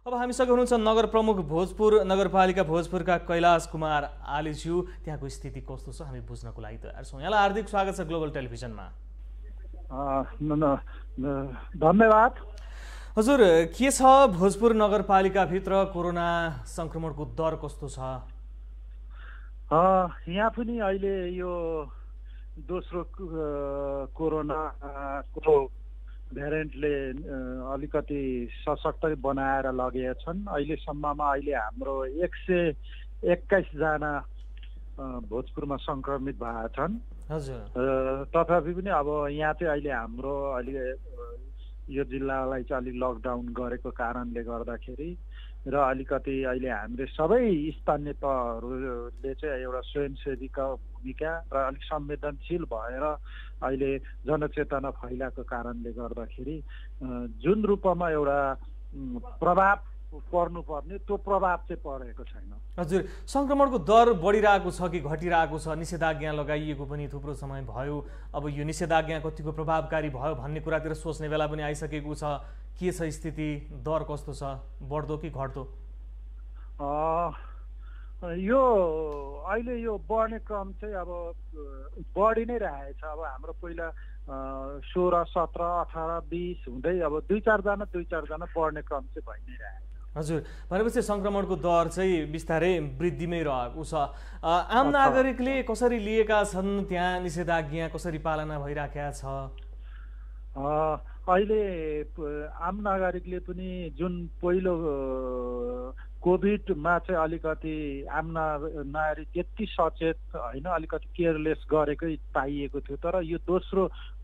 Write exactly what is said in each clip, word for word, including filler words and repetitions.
अब हामीसँग हुनुहुन्छ नगर प्रमुख भोजपुर नगरपालिका भोजपुरका कैलाश कुमार आलीज्यू। त्यहाँको स्थिति कस्तो छ हामी बुझ्नको लागि तयार छौँ। यहाँलाई हार्दिक स्वागत छ ग्लोबल टेलिभिजनमा। धन्यवाद। हजुर, के छ भोजपुर नगरपालिकाभित्र कोरोना संक्रमणको दर कस्तो छ? यहाँ पनि अहिले यो दोस्रो कोरोनाको भेरिएन्टले अलिकति सशक्त बनाएर लगेका छन्। अहिलेसम्ममा अहिले हाम्रो एक सय एक्काइसजना भोजपुरमा सङ्क्रमित भएका छन्। हजुर, तथापि पनि अब यहाँ चाहिँ अहिले हाम्रो अहिले यो जिल्लालाई चाहिँ अलिक लकडाउन गरेको कारणले गर्दाखेरि र अलिकति अहिले हामीले सबै स्थानीय तहहरूले चाहिँ एउटा स्वयंसेवीका भूमिका र अलिक संवेदनशील भएर अहिले जनचेतना फैलाएको कारणले गर्दाखेरि जुन रूपमा एउटा प्रभाव पर्नुपर्ने त्यो प्रभाव चाहिँ परेको छैन। हजुर, सङ्क्रमणको दर बढिरहेको छ कि घटिरहेको छ? निषेधाज्ञा लगाइएको पनि थुप्रो समय भयो। अब यो निषेधाज्ञा कतिको प्रभावकारी भयो भन्ने कुरातिर सोच्ने बेला पनि आइसकेको छ। के छ स्थिति? दर कस्तो छ? बढ्दो कि घट्दो? यो अहिले यो बढ्ने क्रम चाहिँ अब बढी नै रहेछ। अब हाम्रो पहिला सोह्र सत्र अठार बिस हुँदै अब दुई चारजना दुई चारजना बढ्ने क्रम चाहिँ भइ नै रहेछ। हजुर, भनेपछि सङ्क्रमणको दर चाहिँ बिस्तारै वृद्धिमै रहेको छ। आम नागरिकले कसरी लिएका छन्? त्यहाँ निषेधाज्ञा कसरी पालना भइराखेका छ? अहिले आम नागरिकले पनि जुन पहिलो कोभिडमा चाहिँ अलिकति आम नागरिक त्यति सचेत होइन, अलिकति केयरलेस गरेकै पाइएको थियो। तर यो दोस्रो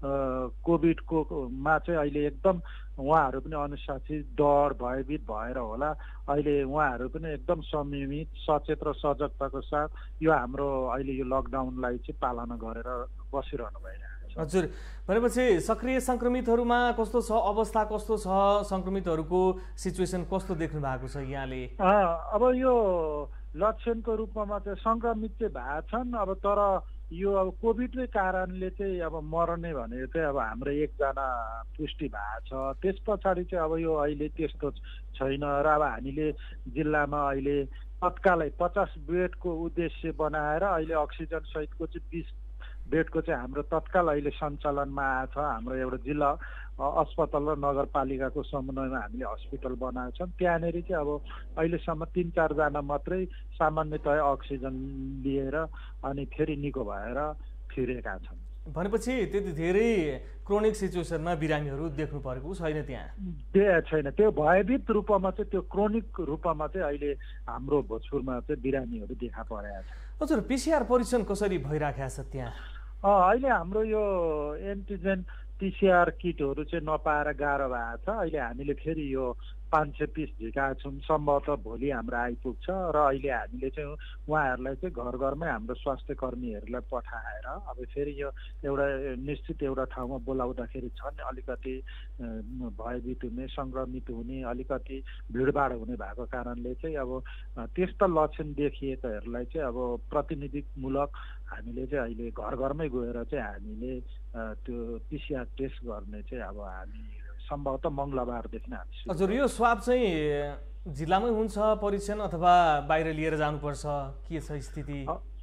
कोभिडकोमा चाहिँ अहिले एकदम उहाँहरू पनि अनुशासित डर भयभीत भएर होला अहिले उहाँहरू पनि एकदम संयमित सचेत र सजगताको साथ यो हाम्रो अहिले यो लकडाउनलाई चाहिँ पालना गरेर बसिरहनु भइरहेको छ। हजुर, भनेपछि सक्रिय सङ्क्रमितहरूमा कस्तो छ अवस्था? कस्तो छ सङ्क्रमितहरूको सिचुएसन? कस्तो देख्नु भएको छ यहाँले? अब यो लक्षणको रूपमा चाहिँ सङ्क्रमित चाहिँ भएका छन्। अब तर यो अब कोभिडकै कारणले चाहिँ अब मर्ने भनेको चाहिँ अब हाम्रो एकजना पुष्टि भएको छ। त्यस पछाडि चाहिँ अब यो अहिले त्यस्तो छैन र अब हामीले जिल्लामा अहिले तत्कालै पचास बेडको उद्देश्य बनाएर अहिले अक्सिजन सहितको चाहिँ बिस बेडको चाहिँ हाम्रो तत्काल अहिले सञ्चालनमा आएको छ। हाम्रो एउटा जिल्ला अस्पताल र नगरपालिकाको समन्वयमा हामीले हस्पिटल बनाएको छौँ। त्यहाँनिर चाहिँ अब अहिलेसम्म तिन चारजना मात्रै सामान्यतया अक्सिजन लिएर अनि फेरि निको भएर फिरेका छन्। भनेपछि त्यति धेरै क्रोनिक सिचुएसनमा बिरामीहरू देख्नु परेको छैन त्यहाँ? त्यो छैन। त्यो भयभीत रूपमा चाहिँ त्यो क्रोनिक रूपमा चाहिँ अहिले हाम्रो भोजपुरमा चाहिँ बिरामीहरू देखा परेका छन्। हजुर, पिसिआर परीक्षण कसरी भइराखेको छ त्यहाँ? अहिले हाम्रो यो एन्टिजेन पिसिआर किटहरू चाहिँ नपाएर गाह्रो भएको छ। अहिले हामीले फेरि यो पाँच सय पिस झिकाएको छौँ। सम्भवतः भोलि हाम्रो आइपुग्छ र अहिले हामीले चाहिँ उहाँहरूलाई चाहिँ घर घरमै हाम्रो स्वास्थ्य कर्मीहरूलाई पठाएर अब फेरि यो एउटा निश्चित एउटा ठाउँमा बोलाउँदाखेरि छन् अलिकति भयभीत हुने सङ्क्रमित हुने अलिकति भिडभाड हुने भएको कारणले चाहिँ अब त्यस्ता लक्षण देखिएकाहरूलाई चाहिँ अब प्रतिनिधिमूलक हामीले चाहिँ अहिले घर घरमै गएर चाहिँ हामीले त्यो पिसिआर टेस्ट गर्ने चाहिँ अब हामी सम्भवतः मङ्गलबारदेखि हामी। हजुर, यो स्वाब चाहिँ जिल्लामै हुन्छ परीक्षण अथवा बाहिर लिएर जानुपर्छ? के छ स्थिति?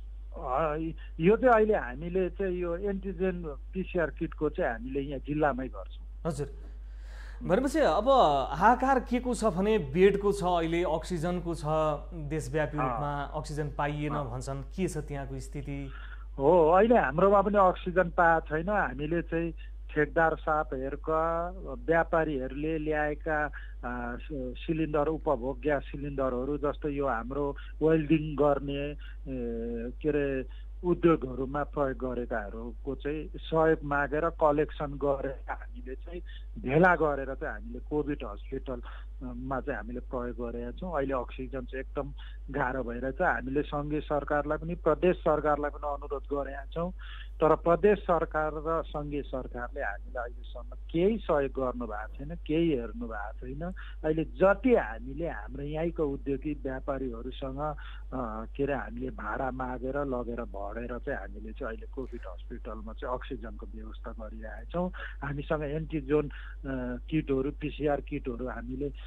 यो चाहिँ अहिले हामीले चाहिँ यो एन्टिजेन पिसिआर किटको चाहिँ हामीले यहाँ जिल्लामै गर्छौँ। हजुर, भनेपछि अब हाहाकार के को छ भने बेडको छ, अहिले अक्सिजनको छ, देशव्यापी रूपमा अक्सिजन पाइएन भन्छन्। के छ त्यहाँको स्थिति? हो, अहिले हाम्रोमा पनि अक्सिजन पाएको छैन। हामीले चाहिँ ठेकदार साहबहरूका व्यापारीहरूले ल्याएका सिलिन्डर उपभोग ग्यास सिलिन्डरहरू जस्तो यो हाम्रो वेल्डिङ गर्ने के अरे उद्योगहरूमा प्रयोग गरेकाहरूको चाहिँ सहयोग मागेर कलेक्सन गरेर हामीले चाहिँ भेला गरेर चाहिँ हामीले कोभिड हस्पिटलमा चाहिँ हामीले प्रयोग गरेका छौँ। अहिले अक्सिजन चाहिँ एकदम गाह्रो भइरहेछ। हामीले सङ्घीय सरकारलाई पनि प्रदेश सरकारलाई पनि अनुरोध गरेका छौँ। तर प्रदेश सरकार र सङ्घीय सरकारले हामीलाई अहिलेसम्म केही सहयोग गर्नु भएको छैन, केही हेर्नु भएको छैन। अहिले जति हामीले हाम्रो यहीँको उद्योगी व्यापारीहरूसँग के अरे हामीले भाडा मागेर लगेर भरेर चाहिँ हामीले चाहिँ अहिले कोभिड हस्पिटलमा चाहिँ अक्सिजनको व्यवस्था गरिरहेका छौँ। हामीसँग एन्टिजोन किटहरू पिसिआर किटहरू हामीले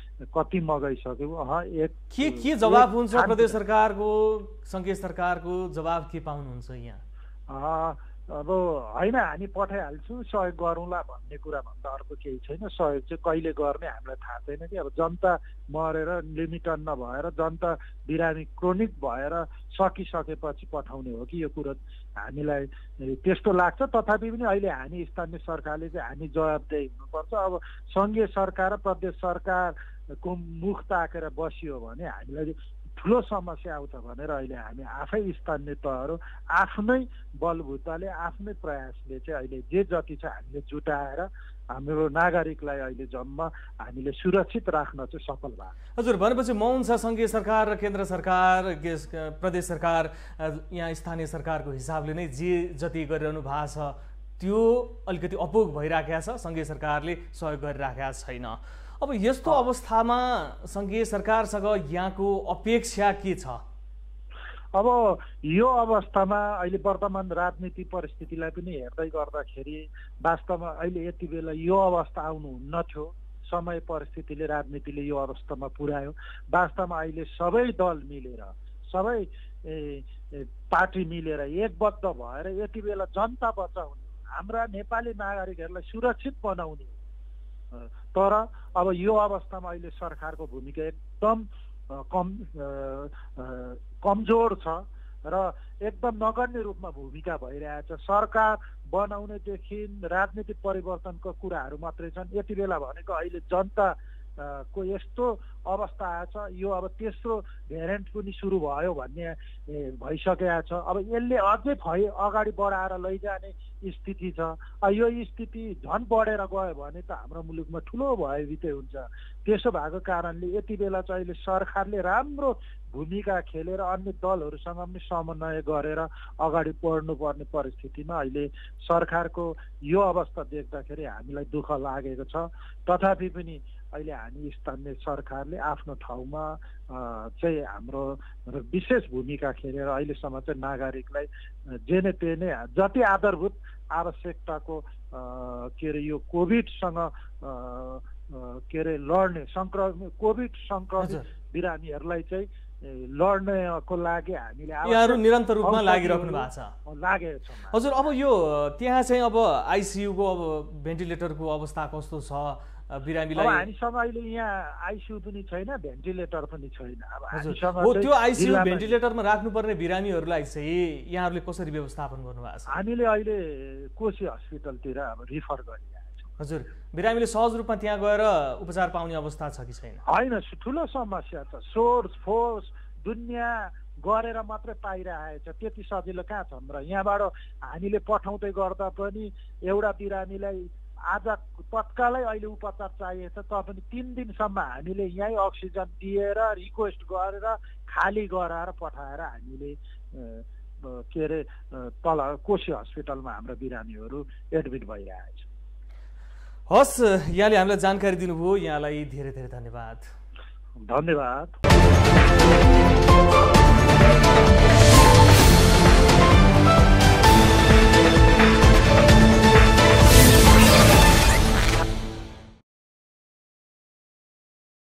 कति मगाइसक्यौँ अह एक के के जवाब हुन्छ प्रदेश सरकारको सङ्घीय सरकारको जवाब के पाउनुहुन्छ यहाँ? अब होइन हामी पठाइहाल्छु सहयोग गरौँला भन्ने कुरा भन्दा अर्को केही छैन। सहयोग चाहिँ कहिले गर्ने हामीलाई थाहा छैन कि अब जनता मरेर लिमिटन नभएर जनता बिरामी क्रोनिक भएर सकिसकेपछि पठाउने हो कि यो कुरो हामीलाई त्यस्तो लाग्छ। तथापि पनि अहिले हामी स्थानीय सरकारले चाहिँ हामी जवाबदेही हुनुपर्छ। अब सङ्घीय सरकार र प्रदेश सरकारको मुख ताकेर बसियो भने हामीलाई ठुलो समस्या आउँछ भनेर अहिले हामी आफै स्थानीय तहहरू आफ्नै बलबुताले आफ्नै प्रयासले चाहिँ अहिले जे जति छ हामीले जुटाएर हाम्रो नागरिकलाई अहिले जम्मा हामीले सुरक्षित राख्न चाहिँ सफल भयो। हजुर, भनेपछि मौन छ सङ्घीय सरकार र केन्द्र सरकार प्रदेश सरकार यहाँ स्थानीय सरकारको हिसाबले नै जे जति गरिरहनु भएको छ त्यो अलिकति अपुग भइराखेको छ, सङ्घीय सरकारले सहयोग गरिराखेको छैन। अब यस्तो अवस्थामा सङ्घीय सरकारसँग यहाँको अपेक्षा के छ? अब यो अवस्थामा अहिले वर्तमान राजनीति परिस्थितिलाई पनि हेर्दै गर्दाखेरि वास्तवमा अहिले यति बेला यो अवस्था आउनुहुन्न थियो। समय परिस्थितिले राजनीतिले यो अवस्थामा पुर्यायो। वास्तवमा अहिले सबै दल मिलेर सबै पार्टी मिलेर एकबद्ध भएर यति बेला जनता बचाउने, हाम्रा नेपाली नागरिकहरूलाई सुरक्षित बनाउने। तर अब यो अवस्थामा अहिले सरकारको भूमिका एकदम कम कमजोर छ र एकदम नगण्य रूपमा भूमिका भइरहेछ। सरकार बनाउनेदेखि राजनीतिक परिवर्तनको कुराहरू मात्रै छन्। यति बेला भनेको अहिले जनता को यस्तो अवस्था आएछ, यो अब तेस्रो भेरिएन्ट पनि सुरु भयो भन्ने भइसकेको छ। अब यसले अझै भइ अगाडि बढाएर लैजाने स्थिति छ। यो स्थिति झन् बढेर गयो भने त हाम्रो मुलुकमा ठुलो भयभीतै हुन्छ। त्यसो भएको कारणले यति बेला चाहिँ अहिले सरकारले राम्रो भूमिका खेलेर अन्य दलहरूसँग पनि समन्वय गरेर अगाडि बढ्नुपर्ने परिस्थितिमा अहिले सरकारको यो अवस्था देख्दाखेरि हामीलाई दुःख लागेको छ। तथापि पनि अहिले हामी स्थानीय सरकारले आफ्नो ठाउँमा चाहिँ हाम्रो विशेष भूमिका खेलेर अहिलेसम्म चाहिँ नागरिकलाई जेने तेने जति आधारभूत आवश्यकताको के अरे यो कोभिडसँग के अरे लड्ने सङ्क्रमित कोभिड सङ्क्रमित बिरामीहरूलाई चाहिँ लड्नको लागि हामीले यहाँहरू निरन्तर रूपमा लागिराख्नु भएको छ लागेको छ। हजुर, अब यो त्यहाँ चाहिँ अब आइसियुको अब भेन्टिलेटरको अवस्था कस्तो छ? बिरामीलाई हामीसँग अहिले यहाँ आइसियु पनि छैन, भेन्टिलेटर पनि छैन। अब हामीसँग हो त्यो आइसियु भेन्टिलेटरमा राख्नुपर्ने बिरामीहरूलाई चाहिँ यहाँहरूले कसरी व्यवस्थापन गर्नुभएको छ? हामीले अहिले कोशी हस्पिटलतिर अब रिफर गरिरहेको छौँ। हजुर, बिरामीले सहज रूपमा त्यहाँ गएर उपचार पाउने अवस्था छ कि छैन? होइन, ठुलो समस्या छ। सोर्स फोर्स दुनियाँ गरेर मात्रै पाइरहेको छ, त्यति सजिलो कहाँ छ र? यहाँबाट हामीले पठाउँदै गर्दा पनि एउटा बिरामीलाई आज तत्कालै अहिले उपचार चाहिएको छ त पनि तिन दिनसम्म हामीले यहीँ अक्सिजन दिएर रिक्वेस्ट गरेर खाली गराएर पठाएर हामीले के अरे तल कोशी हस्पिटलमा हाम्रा बिरामीहरू एडमिट भइरहेछ। हस्, यहाँले हामीलाई जानकारी दिनुभयो, यहाँलाई धेरै धेरै धन्यवाद। धन्यवाद।